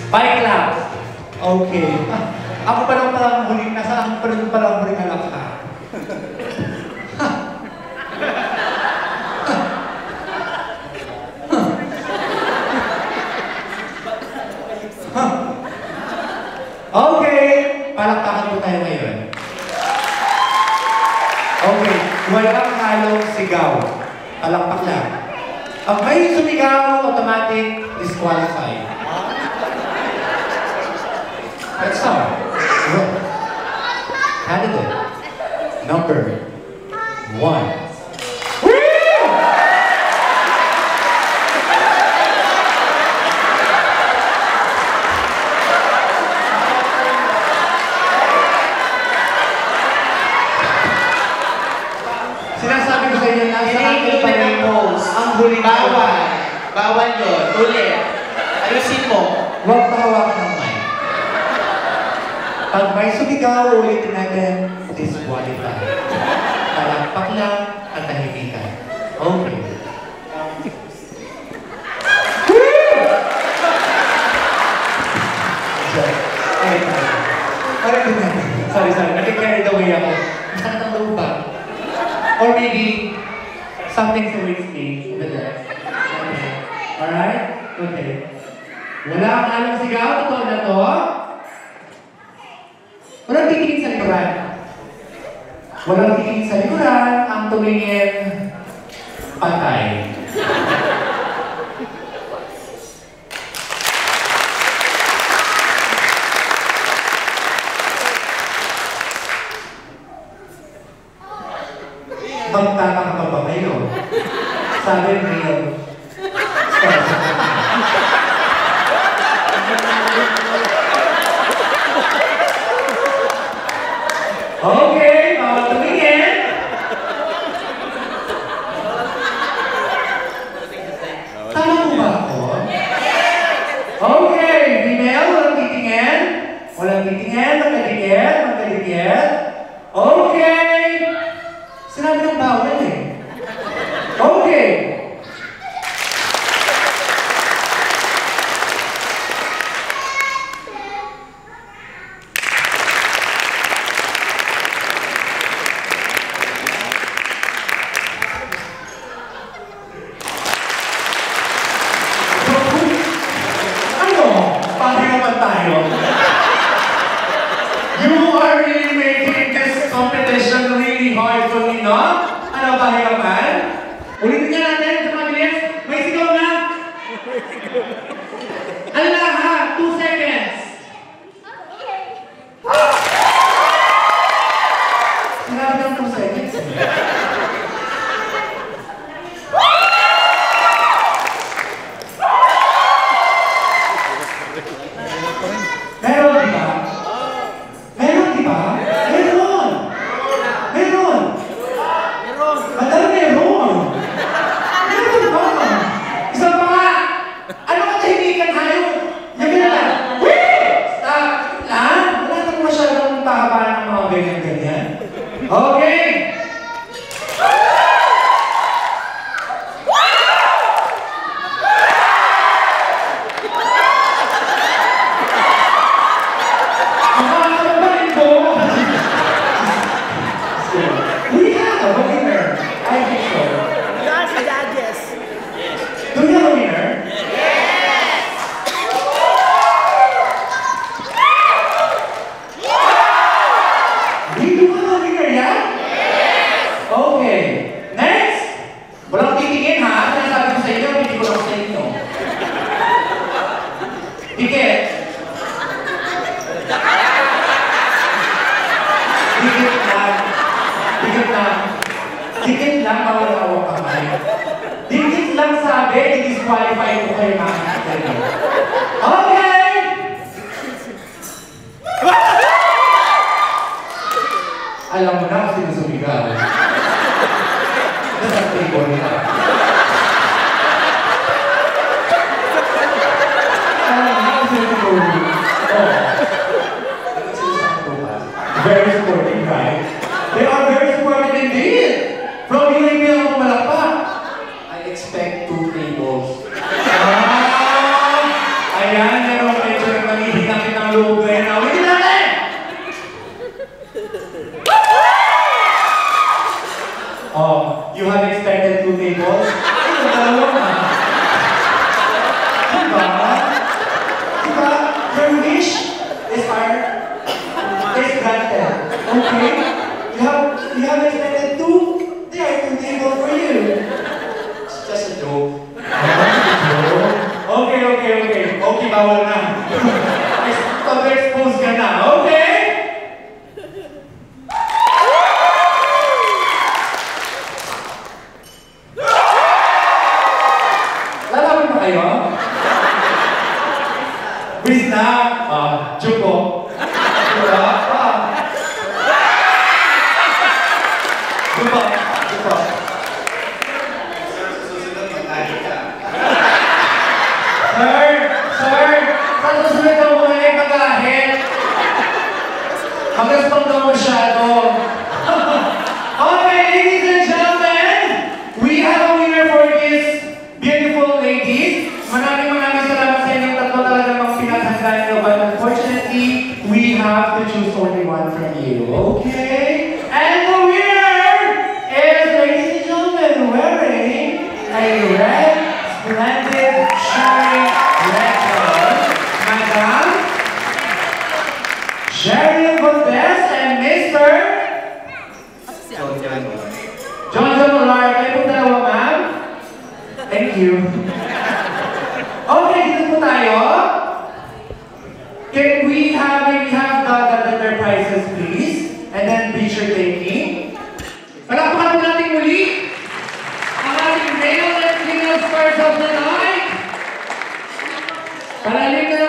Bike lap. Okay. Ako pa lang palang huling nasa ako pa lang palang huling alak na. Okay. Palakpakan po tayo ngayon. Okay. Walang halong sigaw. Palakpak lang. Ang may sumigaw, automatic disqualified. Let's start. Candidate number 1. Sinasabi ko sa inyo na sa akin pa rin ang huling bawal. Bawal yun. Ulit. Ayusin mo. Huwag pahawakan ng mic. Pag may sumigaw, ulitin natin, disqualify. Palakpak lang at tahimikan. Okay. Sorry. Nag-carried away ako. Masakit ang loob ba? Or maybe, something's the way stage over there. Okay. Alright? Okay. Wala ang alang sigaw. Totoo na to. Walang titingin sa likuran. Walang titingin sa likuran. Ang tumingin, patay. Magtataka ka ba ngayon? Sabi ngayon. Okay, bawal tumingin. Tama mo ba ako? Okay, female, walang titingin. Walang titingin, magkaligid. Okay. Sinabi ng bawal eh. Okay. Ano? Paano naman tayo? You are really making this competition really hard for me, no? Ano ba hirapan? Ulitin nga natin sa mabilis. May sigaw na. Ano na ha? 2 seconds. Sinabi ng 2 seconds. Meron, di ba? Meron, di ba? Meron! Meron! Madal meron! Meron ba? Isa pa nga! Ano ka tahimikan tayo? Yabi na lang. Wait! Stop! Lang? Wala kang masyadong tahaba ng mga ganyan-ganyan. Okay! Do we have a winner? Yes! We do have a winner, yeah? Yes! Okay. Next! Walang titingin ha. Sinasabi ko sa inyo, hindi ko lang sa inyo. Dikit. Dikit lang. Dikit lang. Dikit lang, mawala-awang kamay. Dikit lang sabi, i-disqualify ko kayo mga kaibigan. Okay! Alam mo na kung sino sumigaw. Nasa table nila. Alam mo na kung sino sumigaw. Very sporting, right? They are very sporting indeed! From UAP ako malakpak. I expect 2 tables. Ayan, meron medyo Miss na, Chuko. Diba? Chuko. Chuko. Sir, sa susunod na mo na yung mag-ahit. Mag-respond daw masyado. Okay, ladies and gentlemen, we have a winner for this beautiful lady. Maraming salamat sa inyong tatlo, talaga mga pinaghandaan nyo. But unfortunately, we have to choose only one from you. Okay? And the winner is, ladies and gentlemen, wearing a red, splendid, shiny red gown. Madam Sherry Valdez and Mr. John Molar. Kayo po dalawa, ma'am? Thank you. Okay, dito po tayo. Can we have the prizes, please? And then picture taking. Palakpakan po natin muli ang ating male and female stars of the night. Palalim na